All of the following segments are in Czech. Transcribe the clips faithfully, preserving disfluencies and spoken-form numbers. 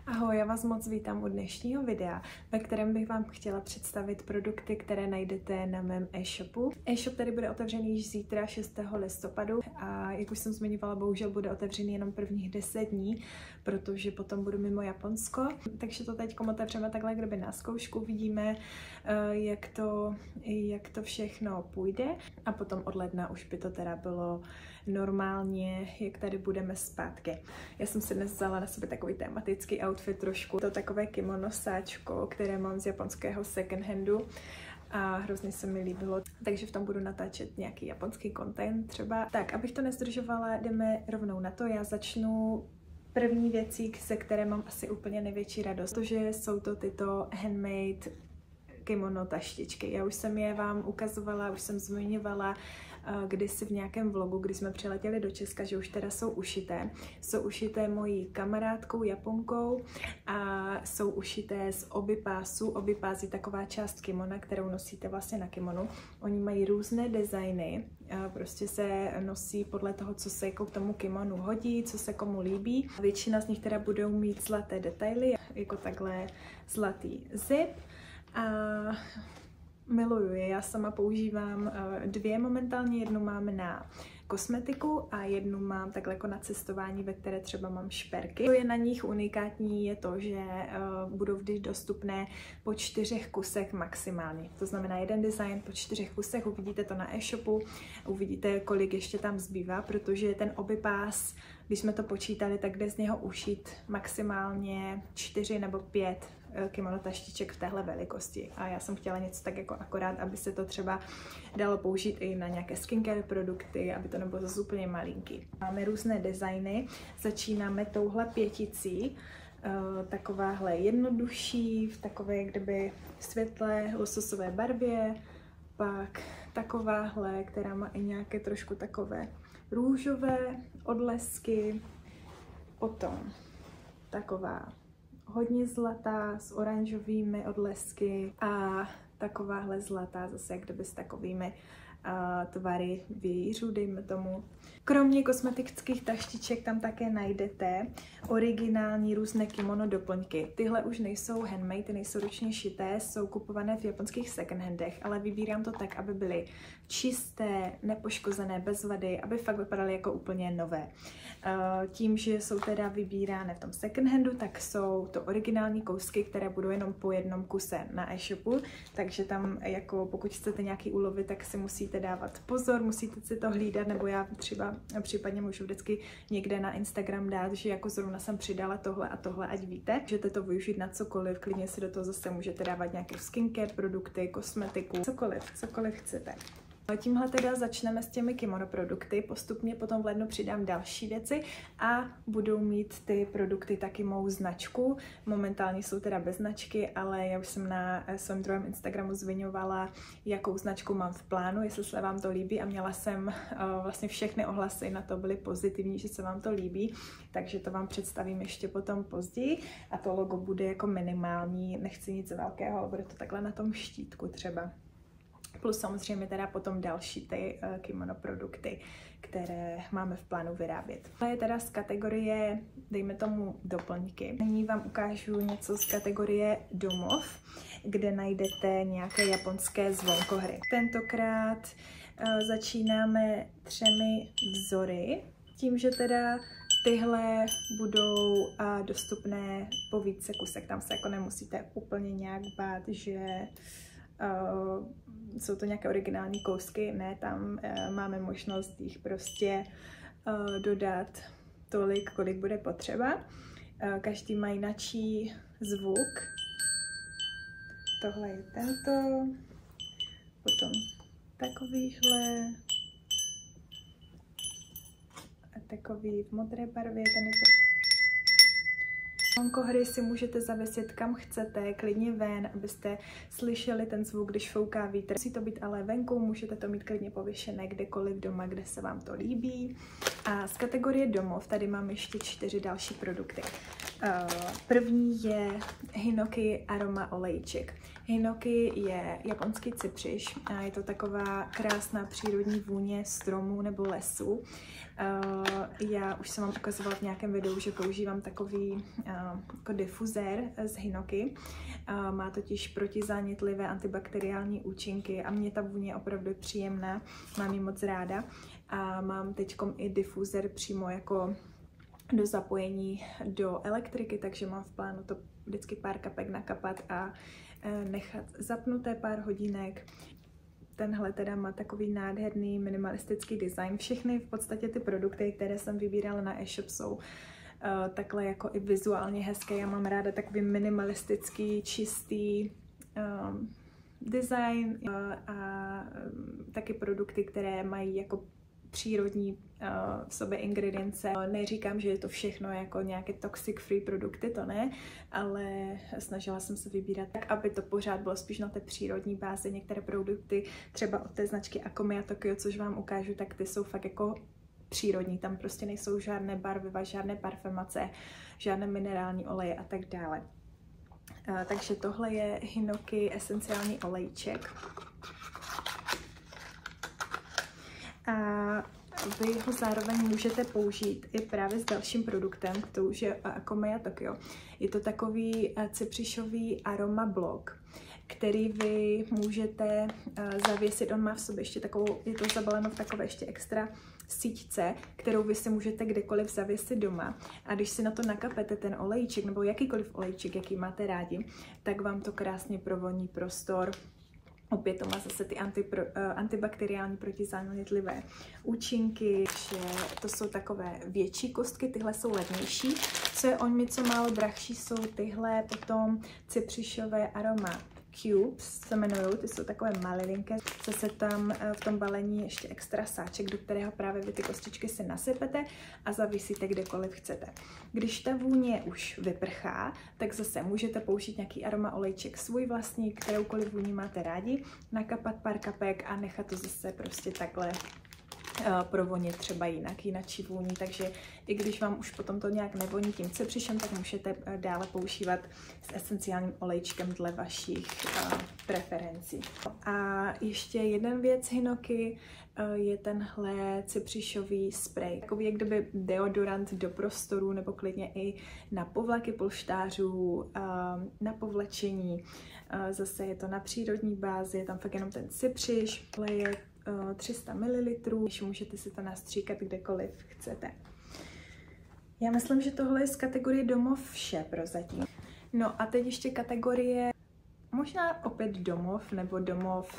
Ahoj, já vás moc vítám u dnešního videa, ve kterém bych vám chtěla představit produkty, které najdete na mém e-shopu. E-shop tady bude otevřený již zítra šestého listopadu a jak už jsem zmiňovala, bohužel bude otevřený jenom prvních deset dní, protože potom budu mimo Japonsko. Takže to teď otevřeme takhle kdyby na zkoušku, vidíme, jak to, jak to všechno půjde a potom od ledna už by to teda bylo normálně, jak tady budeme zpátky. Já jsem si dnes vzala na sebe takový tematický outfit trošku, to takové kimono sáčko, které mám z japonského second handu a hrozně se mi líbilo, takže v tom budu natáčet nějaký japonský content třeba. Tak, abych to nezdržovala, jdeme rovnou na to. Já začnu první věcí, se které mám asi úplně největší radost, protože jsou to tyto handmade kimono taštičky. Já už jsem je vám ukazovala, už jsem zmiňovala kdysi v nějakém vlogu, kdy jsme přiletěli do Česka, že už teda jsou ušité. Jsou ušité mojí kamarádkou Japonkou a jsou ušité z obi-pásu. Obi-pás je taková část kimona, kterou nosíte vlastně na kimonu. Oni mají různé designy, prostě se nosí podle toho, co se jako k tomu kimonu hodí, co se komu líbí. Většina z nich teda budou mít zlaté detaily, jako takhle zlatý zip. A miluju je, já sama používám dvě momentálně, jednu mám na kosmetiku a jednu mám takhle jako na cestování, ve které třeba mám šperky. To je na nich unikátní, je to, že uh, budou vždy dostupné po čtyřech kusech maximálně. To znamená jeden design po čtyřech kusech, uvidíte to na e-shopu, uvidíte, kolik ještě tam zbývá, protože ten obi-pás, když jsme to počítali, tak jde z něho ušít maximálně čtyři nebo pět kimono taštiček v téhle velikosti. A já jsem chtěla něco tak jako akorát, aby se to třeba dalo použít i na nějaké skincare produkty, aby to nebylo zase úplně malinký. Máme různé designy, začínáme touhle pěticí, takováhle jednodušší, v takové kdyby světlé lososové barvě, pak takováhle, která má i nějaké trošku takové růžové odlesky, potom taková hodně zlatá s oranžovými odlesky a takováhle zlatá zase jak kdyby s takovými uh, tvary vějířů, dejme tomu. Kromě kosmetických taštiček tam také najdete originální různé kimono doplňky. Tyhle už nejsou handmade, ty nejsou ručně šité, jsou kupované v japonských second handech, ale vybírám to tak, aby byly čisté, nepoškozené, bez vady, aby fakt vypadaly jako úplně nové. Tím, že jsou teda vybírány v tom second handu, tak jsou to originální kousky, které budou jenom po jednom kuse na e-shopu, takže tam jako pokud chcete nějaký ulovit, tak si musíte dávat pozor, musíte si to hlídat, nebo já třeba případně můžu vždycky někde na Instagram dát, že jako zrovna jsem přidala tohle a tohle, ať víte. Můžete to využít na cokoliv, klidně si do toho zase můžete dávat nějaké skincare produkty, kosmetiku, cokoliv, cokoliv chcete. Tímhle teda začneme s těmi kimono produkty, postupně potom v lednu přidám další věci a budou mít ty produkty taky mou značku. Momentálně jsou teda bez značky, ale já už jsem na svém druhém Instagramu zmiňovala, jakou značku mám v plánu, jestli se vám to líbí, a měla jsem vlastně všechny ohlasy na to byly pozitivní, že se vám to líbí, takže to vám představím ještě potom později a to logo bude jako minimální, nechci nic velkého, ale bude to takhle na tom štítku třeba. Plus samozřejmě teda potom další ty uh, kimono produkty, které máme v plánu vyrábět. To je teda z kategorie, dejme tomu, doplňky. Nyní vám ukážu něco z kategorie domov, kde najdete nějaké japonské zvonkohry. Tentokrát uh, začínáme třemi vzory, tím, že teda tyhle budou uh, dostupné po více kusech. Tam se jako nemusíte úplně nějak bát, že Uh, jsou to nějaké originální kousky, ne, tam uh, máme možnost jich prostě uh, dodat tolik, kolik bude potřeba. Uh, každý má jinačí zvuk. Tohle je tento, potom takovýhle a takový v modré barvě, ten je to. Zvonkohry si můžete zavěsit kam chcete, klidně ven, abyste slyšeli ten zvuk, když fouká vítr. Musí to být ale venku, můžete to mít klidně pověšené kdekoliv doma, kde se vám to líbí. A z kategorie domov tady mám ještě čtyři další produkty. První je Hinoki Aroma olejček. Hinoki je japonský cypřiš a je to taková krásná přírodní vůně stromů nebo lesů. Já už jsem vám ukazovala v nějakém videu, že používám takový jako difuzér z hinoki. Má totiž protizánětlivé antibakteriální účinky a mě ta vůně je opravdu příjemná, mám ji moc ráda. A mám teď i difuzér přímo jako do zapojení do elektriky, takže mám v plánu to vždycky pár kapek nakapat a nechat zapnuté pár hodinek. Tenhle teda má takový nádherný minimalistický design. Všechny v podstatě ty produkty, které jsem vybírala na e-shop, jsou uh, takhle jako i vizuálně hezké. Já mám ráda takový minimalistický, čistý um, design uh, a um, taky produkty, které mají jako přírodní uh, v sobě ingredience. Neříkám, že je to všechno jako nějaké toxic free produkty, to ne, ale snažila jsem se vybírat tak, aby to pořád bylo spíš na té přírodní bázi. Některé produkty, třeba od té značky Akomia Tokyo, což vám ukážu, tak ty jsou fakt jako přírodní, tam prostě nejsou žádné barviva, žádné parfemace, žádné minerální oleje a tak dále. Uh, takže tohle je hinoki esenciální olejček. A vy ho zároveň můžete použít i právě s dalším produktem, to už je Akomia Tokyo. Je to takový cypřišový aroma blok, který vy můžete zavěsit. On má v sobě ještě takovou, je to zabaleno v takové ještě extra síťce, kterou vy si můžete kdekoliv zavěsit doma. A když si na to nakapete ten olejček, nebo jakýkoliv olejček, jaký máte rádi, tak vám to krásně provoní prostor. Opět to má zase ty antipro, uh, antibakteriální protizánětlivé účinky, že to jsou takové větší kostky, tyhle jsou levnější. Co je o něco málo drahší, jsou tyhle potom cypřišové aroma cubes, se jmenují, ty jsou takové malilinké. Zase tam v tom balení ještě extra sáček, do kterého právě vy ty kostičky si nasypete a zavisíte kdekoliv chcete. Když ta vůně už vyprchá, tak zase můžete použít nějaký aroma olejček svůj vlastní, kteroukoliv vůni máte rádi, nakapat pár kapek a nechat to zase prostě takhle provonit třeba jinak, jinačí vůní, takže i když vám už potom to nějak nevoní tím cypřišem, tak můžete dále používat s esenciálním olejčkem dle vašich uh, preferencí. A ještě jedna věc hinoki uh, je tenhle cypřišový sprej. Takový jak kdyby deodorant do prostoru nebo klidně i na povlaky polštářů, uh, na povlečení. Uh, zase je to na přírodní bázi, je tam fakt jenom ten cypřiš, je tři sta mililitrů, můžete si to nastříkat kdekoliv chcete. Já myslím, že tohle je z kategorie domov vše prozatím. No a teď ještě kategorie možná opět domov nebo domov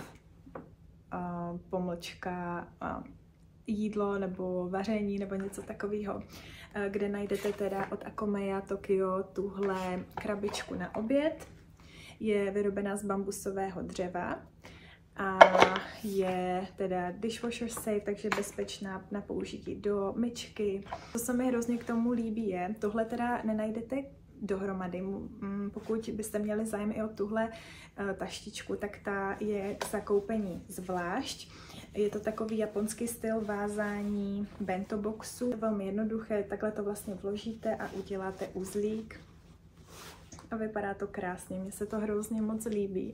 uh, pomlčka uh, jídlo nebo vaření nebo něco takového, uh, kde najdete teda od Akomia Tokyo tuhle krabičku na oběd. Je vyrobená z bambusového dřeva a je teda dishwasher safe, takže bezpečná na použití do myčky. Co se mi hrozně k tomu líbí je, tohle teda nenajdete dohromady. Pokud byste měli zájem i o tuhle taštičku, tak ta je k zakoupení zvlášť. Je to takový japonský styl vázání bento boxu. Velmi jednoduché, takhle to vlastně vložíte a uděláte uzlík. A vypadá to krásně, mně se to hrozně moc líbí.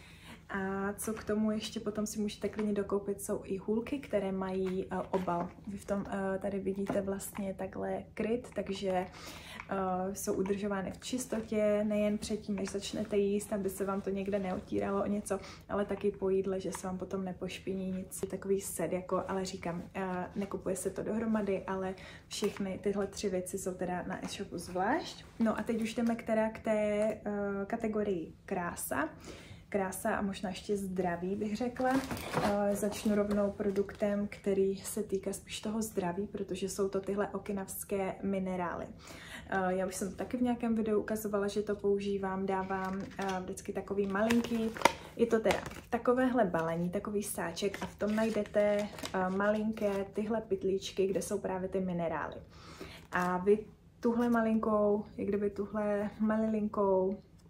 A co k tomu ještě potom si můžete klidně dokoupit, jsou i hůlky, které mají uh, obal. Vy v tom uh, tady vidíte vlastně takhle kryt, takže uh, jsou udržovány v čistotě, nejen předtím, než začnete jíst, aby se vám to někde neotíralo o něco, ale taky po jídle, že se vám potom nepošpiní nic. Takový set, jako, ale říkám, uh, nekupuje se to dohromady, ale všechny tyhle tři věci jsou teda na e-shopu zvlášť. No a teď už jdeme k, teda k té uh, kategorii krása. Krása a možná ještě zdraví, bych řekla. E, začnu rovnou produktem, který se týká spíš toho zdraví, protože jsou to tyhle okinavské minerály. E, já už jsem taky v nějakém videu ukazovala, že to používám, dávám e, vždycky takový malinký. Je to teda takovéhle balení, takový sáček a v tom najdete e, malinké tyhle pytlíčky, kde jsou právě ty minerály. A vy tuhle malinkou, jak kdyby tuhle malilinkou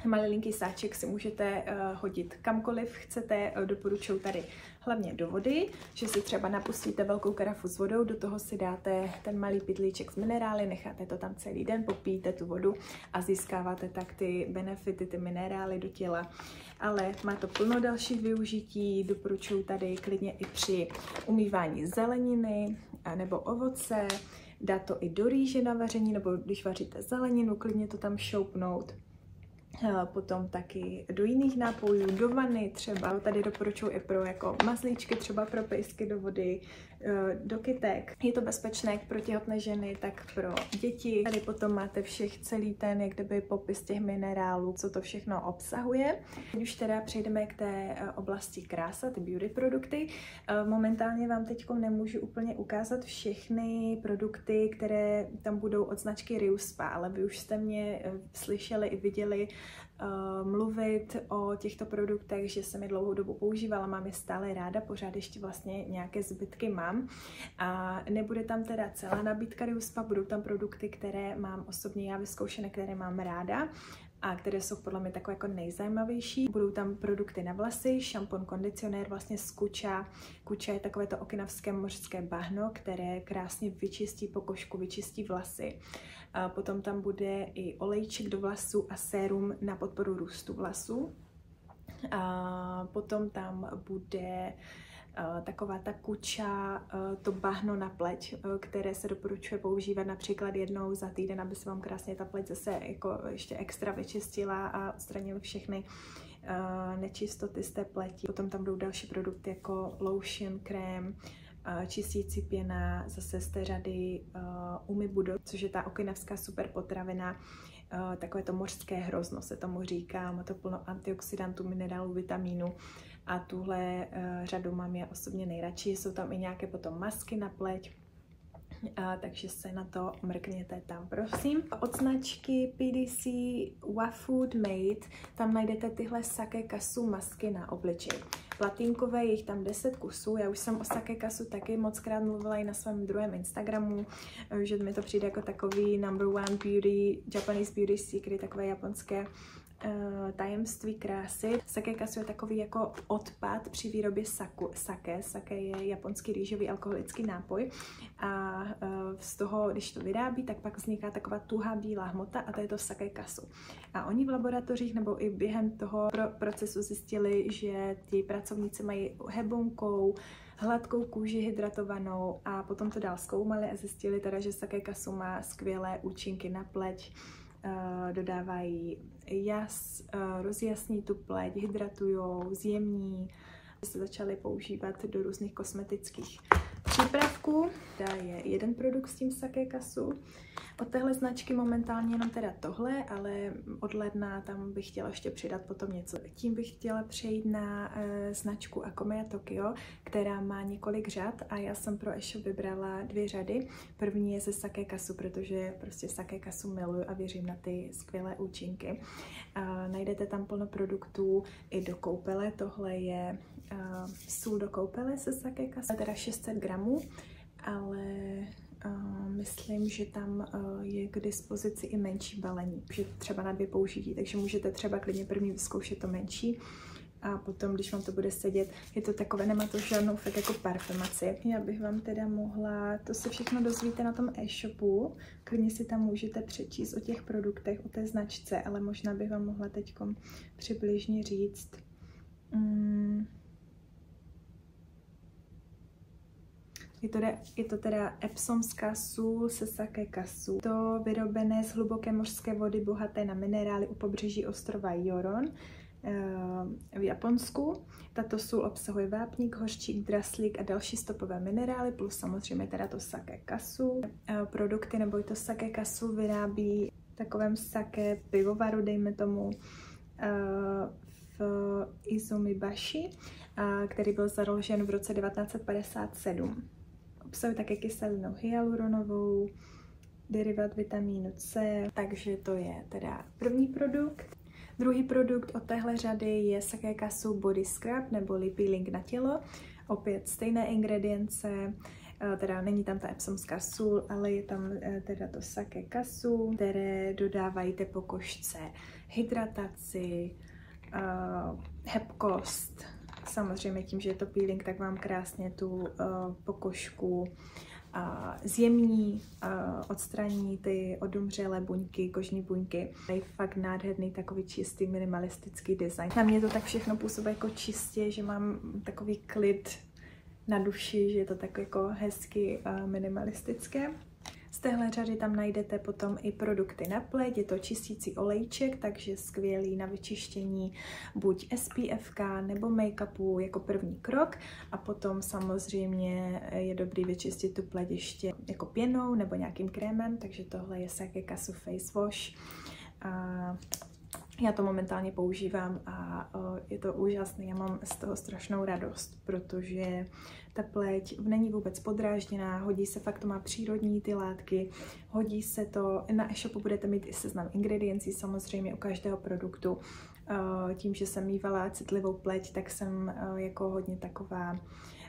Malinký sáček si můžete uh, hodit kamkoliv chcete, uh, doporučuji tady hlavně do vody, že si třeba napustíte velkou karafu s vodou, do toho si dáte ten malý pytlíček z minerály, necháte to tam celý den, popíjíte tu vodu a získáváte tak ty benefity, ty minerály do těla. Ale má to plno dalších využití, doporučuji tady klidně i při umývání zeleniny nebo ovoce, dát to i do rýže na vaření, nebo když vaříte zeleninu, klidně to tam šoupnout. Potom taky do jiných nápojů, do vany třeba. Tady doporučuji i pro jako mazlíčky, třeba pro pejsky do vody, do kytek. Je to bezpečné jak pro těhotné ženy, tak pro děti. Tady potom máte všech celý ten, jak kdyby popis těch minerálů, co to všechno obsahuje. Když už teda přejdeme k té oblasti krása, ty beauty produkty, momentálně vám teď nemůžu úplně ukázat všechny produkty, které tam budou od značky Riu Spa, ale vy už jste mě slyšeli i viděli Uh, mluvit o těchto produktech, že jsem je dlouhou dobu používala, mám je stále ráda, pořád ještě vlastně nějaké zbytky mám. A nebude tam teda celá nabídka Riu Spa, budou tam produkty, které mám osobně já vyzkoušené, které mám ráda a které jsou podle mě takové jako nejzajímavější. Budou tam produkty na vlasy, šampon, kondicionér vlastně z Kuča. Kuča je takové to okinavské mořské bahno, které krásně vyčistí pokožku, vyčistí vlasy. A potom tam bude i olejček do vlasů a sérum na podporu růstu vlasů. A potom tam bude uh, taková ta Kuča, uh, to bahno na pleť, uh, které se doporučuje používat například jednou za týden, aby se vám krásně ta pleť zase jako ještě extra vyčistila a odstranili všechny uh, nečistoty z té pleti. Potom tam budou další produkty jako lotion, krém, čistící pěna, zase z té řady uh, Umibudo, což je ta okinavská super potravina, uh, takové to mořské hrozno se tomu říká, má to plno antioxidantů, minerálů, vitamínů a tuhle uh, řadu mám já osobně nejradši. Jsou tam i nějaké potom masky na pleť, uh, takže se na to mrkněte tam, prosím. Od značky P D C Wafood Made tam najdete tyhle sake kasu masky na obličej. Platínkové, je jich tam deset kusů, já už jsem o sake kasu taky mockrát mluvila i na svém druhém Instagramu, že mi to přijde jako takový number one beauty, Japanese beauty secret, takové japonské uh, tajemství krásy. Sake kasu je takový jako odpad při výrobě saku, sake. Sake je japonský rýžový alkoholický nápoj a uh, z toho, když to vyrábí, tak pak vzniká taková tuhá bílá hmota a to je to sake kasu. A oni v laboratořích nebo i během toho pro procesu zjistili, že ti pracovníci mají hebonkou, hladkou kůži hydratovanou a potom to dál zkoumali a zjistili teda, že sake kasu má skvělé účinky na pleť, uh, dodávají jas, uh, rozjasní tu pleť, hydratujou, zjemní, se začaly používat do různých kosmetických přípravků. Tady je jeden produkt s tím sake kasu. Od téhle značky momentálně jenom teda tohle, ale od ledna tam bych chtěla ještě přidat potom něco. Tím bych chtěla přejít na e, značku Akomeya Tokyo, která má několik řad a já jsem pro e-shop vybrala dvě řady. První je ze sake kasu, protože prostě sake kasu miluju a věřím na ty skvělé účinky. E, najdete tam plno produktů i do koupele. Tohle je e, sůl do koupele se sake kasu, teda šest set gramů, ale Uh, myslím, že tam uh, je k dispozici i menší balení, že třeba na dvě použití, takže můžete třeba klidně první vyzkoušet to menší a potom, když vám to bude sedět, je to takové, nemá to žádnou fakt jako parfumaci. Já bych vám teda mohla, to se všechno dozvíte na tom e-shopu, klidně si tam můžete přečíst o těch produktech, o té značce, ale možná bych vám mohla teď přibližně říct. Mm. Je to, je to teda epsomská sůl se sake kasu. To vyrobené z hluboké mořské vody bohaté na minerály u pobřeží ostrova Joron v Japonsku. Tato sůl obsahuje vápník, hořčík, draslík a další stopové minerály, plus samozřejmě teda to sake kasu. Produkty nebo to sake kasu vyrábí v takovém sake pivovaru, dejme tomu, v Izumibashi, který byl založen v roce devatenáct set padesát sedm. Obsahuje také kyselinu hyaluronovou, derivát vitamínu C, takže to je teda první produkt. Druhý produkt od téhle řady je sake kasu body scrub neboli peeling na tělo. Opět stejné ingredience, teda není tam ta epsomská sůl, ale je tam teda to sake kasu, které dodávají té pokožce hydrataci, uh, hebkost. Samozřejmě tím, že je to peeling, tak vám krásně tu uh, pokožku uh, zjemní, uh, odstraní ty odumřelé buňky, kožní buňky. Je fakt nádherný, takový čistý, minimalistický design. Na mě to tak všechno působí jako čistě, že mám takový klid na duši, že je to tak jako hezky uh, minimalistické. Z téhle řady tam najdete potom i produkty na pleť, je to čistící olejček, takže skvělý na vyčištění buď S P F ka nebo make-upu jako první krok a potom samozřejmě je dobrý vyčistit tu pleť ještě jako pěnou nebo nějakým krémem, takže tohle je Sake Kasu Face Wash. A já to momentálně používám a je to úžasné, já mám z toho strašnou radost, protože ta pleť není vůbec podrážděná, hodí se, fakt to má přírodní ty látky, hodí se to, na e-shopu budete mít i seznam ingrediencí samozřejmě u každého produktu. Tím, že jsem mývala citlivou pleť, tak jsem jako hodně taková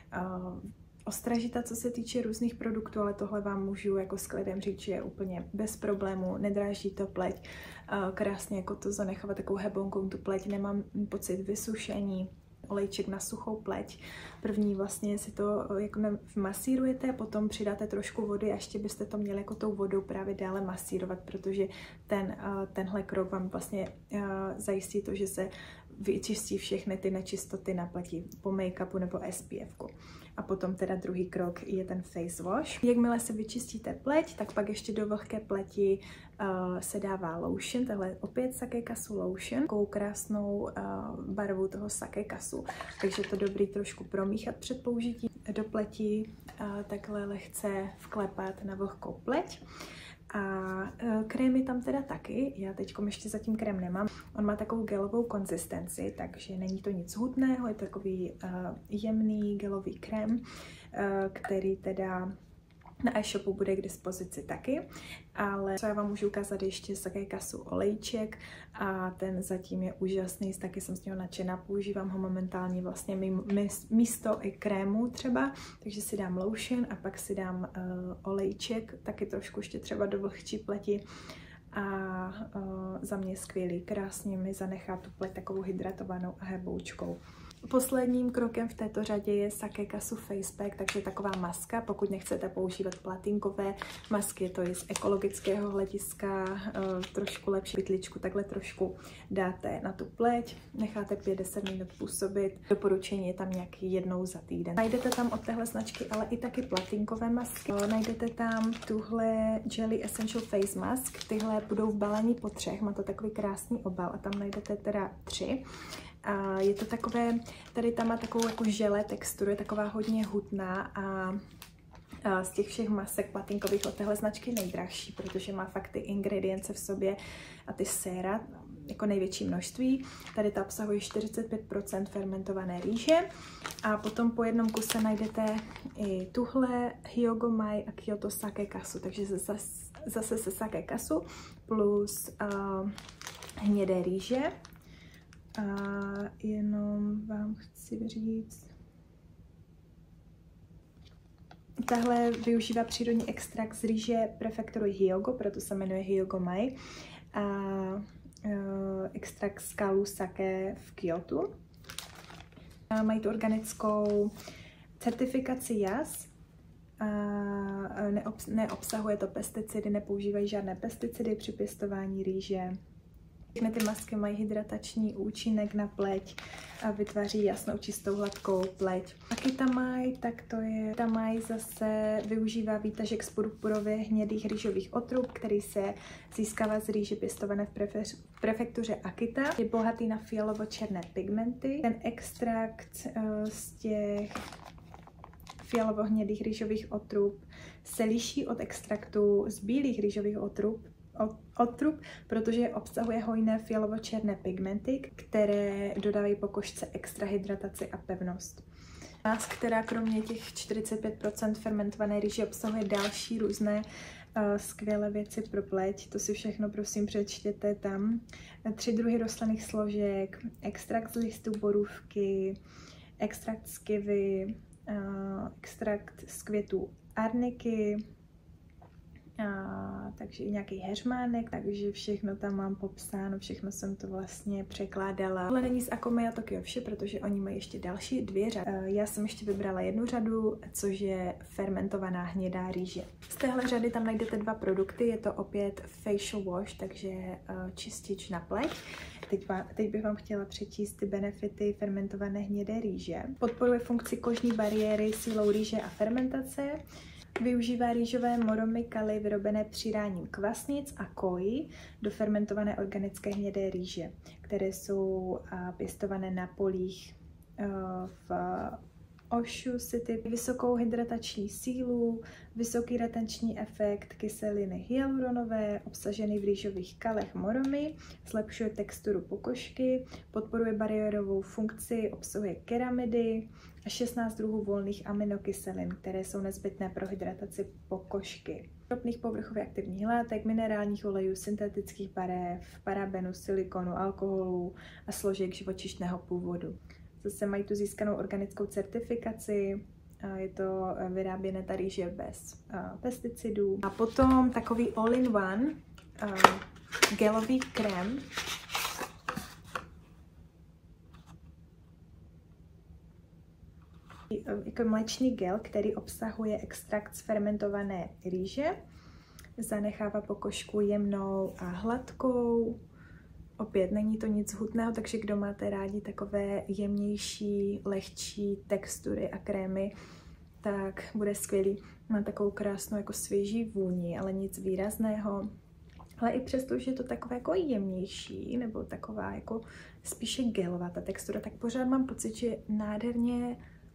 ostražitá, co se týče různých produktů, ale tohle vám můžu jako s klidem říct, že je úplně bez problému, nedráždí to pleť, krásně jako to zanechávat takovou hebonkou tu pleť, nemám pocit vysušení, olejček na suchou pleť. První vlastně si to jako masírujete, potom přidáte trošku vody a ještě byste to měli jako tou vodou právě dále masírovat, protože ten, tenhle krok vám vlastně zajistí to, že se vyčistí všechny ty nečistoty na pleti po make-upu nebo S P F ku. A potom teda druhý krok je ten face wash. Jakmile se vyčistíte pleť, tak pak ještě do vlhké pleti uh, se dává lotion, tohle opět Sake Kasu lotion, takovou krásnou uh, barvu toho Sake Kasu. Takže to dobrý trošku promíchat před použitím do pleti, uh, takhle lehce vklepat na vlhkou pleť. A uh, krémy tam teda taky, já teďkom ještě zatím krém nemám. On má takovou gelovou konzistenci, takže není to nic hutného, je to takový uh, jemný gelový krém, uh, který teda na e-shopu bude k dispozici taky, ale co já vám můžu ukázat ještě Sake Kasu olejček a ten zatím je úžasný, taky jsem s něho nadšená, používám ho momentálně vlastně místo i krému třeba, takže si dám lotion a pak si dám uh, olejček, taky trošku ještě třeba do vlhčí pleti a uh, za mě skvělý, krásně mi zanechá tu pleť takovou hydratovanou a heboučkou. Posledním krokem v této řadě je Sake Kasu Face Pack, takže taková maska, pokud nechcete používat platinkové masky, je to i z ekologického hlediska, uh, trošku lepší pytličku, takhle trošku dáte na tu pleť, necháte pět deset minut působit, doporučení je tam nějaký jednou za týden. Najdete tam od téhle značky ale i taky platinkové masky, uh, najdete tam tuhle Jelly Essential Face Mask, tyhle budou v balení po třech, má to takový krásný obal a tam najdete teda tři. A je to takové, tady tam má takovou jako žele texturu, je taková hodně hutná a, a z těch všech masek platinkových od téhle značky nejdražší, protože má fakt ty ingredience v sobě a ty séra jako největší množství. Tady ta obsahuje čtyřicet pět procent fermentované rýže a potom po jednom kuse najdete i tuhle Hyogo Mai a Kyoto Sake Kasu, takže zase, zase se Sake Kasu plus uh, hnědé rýže. A jenom vám chci říct, tahle využívá přírodní extrakt z rýže prefektury Hyogo, proto se jmenuje Hyogo Mai, a uh, extrakt z kalu sake v Kyotu. A mají tu organickou certifikaci J A S, a neobs neobsahuje to pesticidy, nepoužívají žádné pesticidy při pěstování rýže. Všechny ty masky mají hydratační účinek na pleť a vytváří jasnou, čistou, hladkou pleť. A Kitamai, tak to je, Kitamai zase využívá výtažek z purpurově hnědých rýžových otrub, který se získává z rýže pěstované v, prefe, v prefektuře Akita. Je bohatý na fialovo-černé pigmenty. Ten extrakt uh, z těch fialovo-hnědých rýžových otrub se liší od extraktu z bílých rýžových otrub, otrub, protože obsahuje hojné fialovo-černé pigmenty, které dodávají pokožce extra hydrataci a pevnost. Mask, která kromě těch čtyřicet pět procent fermentované rýže obsahuje další různé uh, skvělé věci pro pleť. To si všechno prosím přečtěte tam. Tři druhy rostlinných složek, extrakt z listů borůvky, extrakt z kivy, uh, extrakt z květů arniky, a, takže i nějaký heřmánek, takže všechno tam mám popsáno, všechno jsem to vlastně překládala. Ale není z Akomea Tokyo vše, protože oni mají ještě další dvě řady. Já jsem ještě vybrala jednu řadu, což je fermentovaná hnědá rýže. Z téhle řady tam najdete dva produkty, je to opět facial wash, takže čistič na pleť. Teď, vám, teď bych vám chtěla přečíst ty benefity fermentované hnědé rýže. Podporuje funkci kožní bariéry sílou rýže a fermentace. Využívá rýžové moromy kaly vyrobené přidáním kvasnic a koji do fermentované organické hnědé rýže, které jsou pěstované na polích v Oshu City. Vysokou hydratační sílu, vysoký retenční efekt kyseliny hyaluronové, obsažený v rýžových kalech moromy, zlepšuje texturu pokožky, podporuje bariérovou funkci, obsahuje keramidy a šestnáct druhů volných aminokyselin, které jsou nezbytné pro hydrataci pokožky. Ropných povrchově aktivních látek, minerálních olejů, syntetických barev, parabenu, silikonu, alkoholu a složek živočišného původu. Zase mají tu získanou organickou certifikaci, je to vyráběné ta rýže bez pesticidů. A potom takový all-in-one gelový krém. Jako mléčný gel, který obsahuje extrakt z fermentované rýže, zanechává pokožku jemnou a hladkou. Opět není to nic hutného, takže kdo máte rádi takové jemnější, lehčí textury a krémy, tak bude skvělý. Má takovou krásnou jako svěží vůni, ale nic výrazného. Ale i přesto, že je to takové jako jemnější, nebo taková jako spíše gelová ta textura, tak pořád mám pocit, že nádherně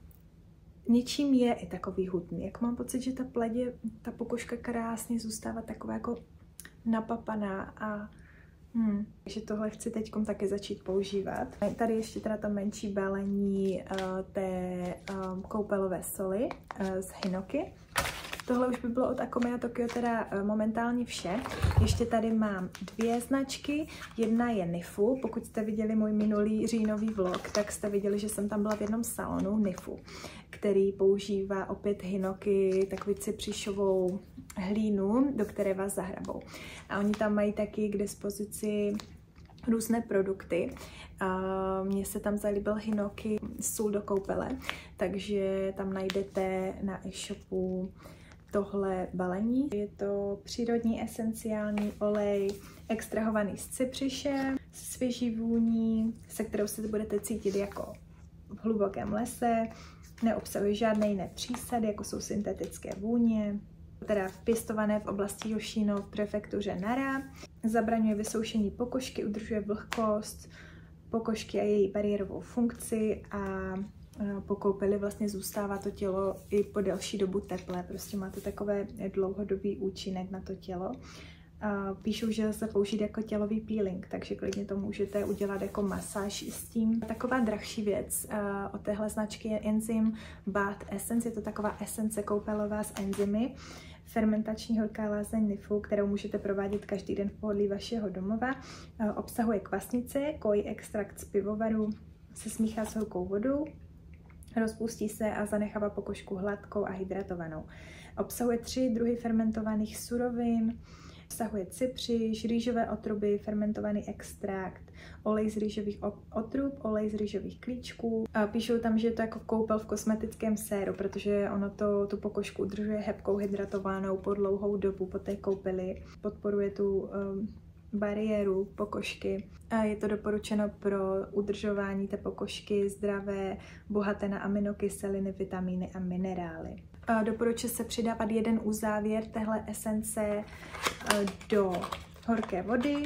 něčím je i takový hutný. Jak mám pocit, že ta pledě, ta pokožka krásně zůstává taková jako napapaná a Hmm. Takže tohle chci teď taky začít používat. Tady ještě teda to menší balení uh, té um, koupelové soli uh, z hinoki. Tohle už by bylo od Akomea Tokyo teda uh, momentálně vše. Ještě tady mám dvě značky. Jedna je Nifu. Pokud jste viděli můj minulý říjnový vlog, tak jste viděli, že jsem tam byla v jednom salonu Nifu, který používá opět hinoki, takový cypřišovou hlínu, do které vás zahrabou. A oni tam mají taky k dispozici různé produkty. Mně se tam zalíbil hinoki sůl do koupele, takže tam najdete na e-shopu tohle balení. Je to přírodní esenciální olej extrahovaný z cypřiše, svěží vůní, se kterou se budete cítit jako v hlubokém lese. Neobsahuje žádné jiné přísady, jako jsou syntetické vůně, teda pěstované v oblasti Yoshino v prefektuře Nara. Zabraňuje vysoušení pokožky, udržuje vlhkost pokožky a její bariérovou funkci a po koupeli vlastně zůstává to tělo i po delší dobu teplé. Prostě má to takové dlouhodobý účinek na to tělo. Píšou, že se použít jako tělový peeling, takže klidně to můžete udělat jako masáž s tím. Taková drahší věc od téhle značky je Enzym Bath Essence. Je to taková esence koupelová s enzymy. Fermentační horká lázeň Nifu, kterou můžete provádět každý den v pohodlí vašeho domova. Obsahuje kvasnice, koji, extrakt z pivovaru, se smíchá s horkou vodou, rozpustí se a zanechává pokožku hladkou a hydratovanou. Obsahuje tři druhy fermentovaných surovin, obsahuje cypřiš, rýžové otruby, fermentovaný extrakt, olej z rýžových otrub, olej z rýžových klíčků. A píšou tam, že je to jako koupel v kosmetickém séru, protože ono to, tu pokožku udržuje hebkou, hydratovanou po dlouhou dobu po té koupeli. Podporuje tu um, bariéru pokožky. A je to doporučeno pro udržování té pokožky zdravé, bohaté na aminokyseliny, vitamíny a minerály. Doporučuje se přidávat jeden uzávěr téhle esence do horké vody.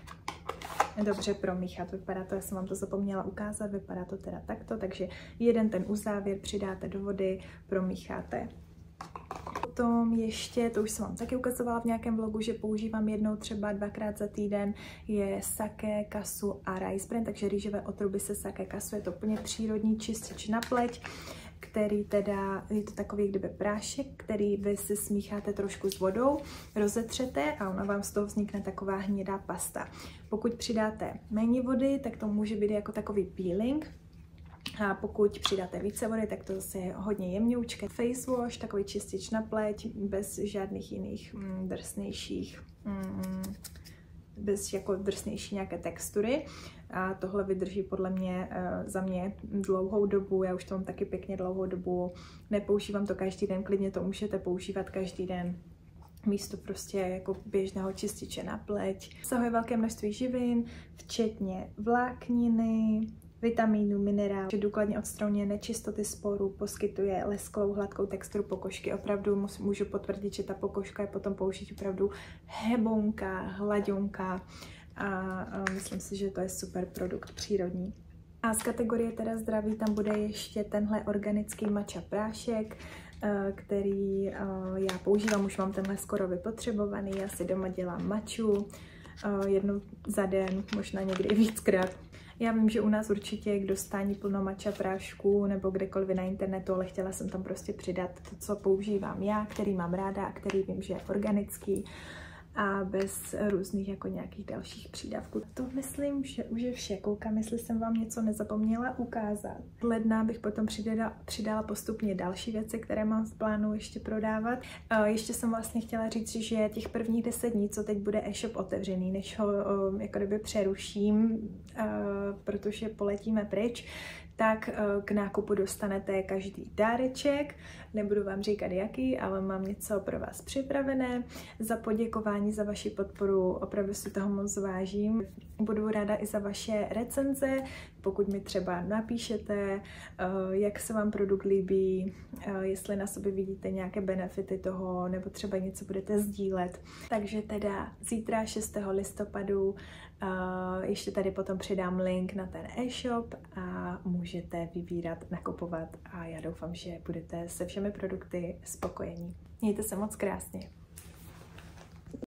Dobře promíchat, vypadá to, já jsem vám to zapomněla ukázat, vypadá to teda takto, takže jeden ten uzávěr přidáte do vody, promícháte. Potom ještě, to už jsem vám taky ukazovala v nějakém vlogu, že používám jednou třeba dvakrát za týden, je sake, kasu a rice bran, takže rýžové otruby se sake, kasu, je to úplně přírodní čistič na pleť, který teda, je to takový kdyby prášek, který vy si smícháte trošku s vodou, rozetřete a ona vám z toho vznikne taková hnědá pasta. Pokud přidáte méně vody, tak to může být jako takový peeling. A pokud přidáte více vody, tak to zase je hodně jemňoučké. Face wash, takový čistič na pleť, bez žádných jiných mm, drsnějších, mm, bez jako drsnější nějaké textury. A tohle vydrží podle mě uh, za mě dlouhou dobu, já už to mám taky pěkně dlouhou dobu, nepoužívám to každý den, klidně to můžete používat každý den místo prostě jako běžného čističe na pleť. Obsahuje velké množství živin, včetně vlákniny, vitamínů, minerálů, že důkladně odstraňuje nečistoty z porů, poskytuje lesklou, hladkou texturu pokožky. Opravdu můžu potvrdit, že ta pokožka je potom použít opravdu hebonká, hladionká a, a myslím si, že to je super produkt přírodní. A z kategorie teda zdraví tam bude ještě tenhle organický matcha prášek, který já používám, už mám tenhle skoro vypotřebovaný, já si doma dělám matchu jednou za den, možná někdy víckrát. Já vím, že u nás určitě je k dostání plno matcha prášků nebo kdekoliv na internetu, ale chtěla jsem tam prostě přidat to, co používám já, který mám ráda a který vím, že je organický a bez různých jako nějakých dalších přídavků. To myslím, že už je vše. Koukám, jestli jsem vám něco nezapomněla ukázat. V ledna bych potom přidala, přidala postupně další věci, které mám v plánu ještě prodávat. Ještě jsem vlastně chtěla říct, že těch prvních deset dní, co teď bude e-shop otevřený, než ho jako kdyby přeruším, protože poletíme pryč, tak k nákupu dostanete každý dáreček, nebudu vám říkat jaký, ale mám něco pro vás připravené. Za poděkování za vaši podporu, opravdu si toho moc vážím. Budu ráda i za vaše recenze, pokud mi třeba napíšete, jak se vám produkt líbí, jestli na sobě vidíte nějaké benefity toho, nebo třeba něco budete sdílet. Takže teda zítra šestého listopadu ještě tady potom přidám link na ten e-shop a můžete vybírat, nakupovat a já doufám, že budete se všemi produkty spokojení. Mějte se moc krásně.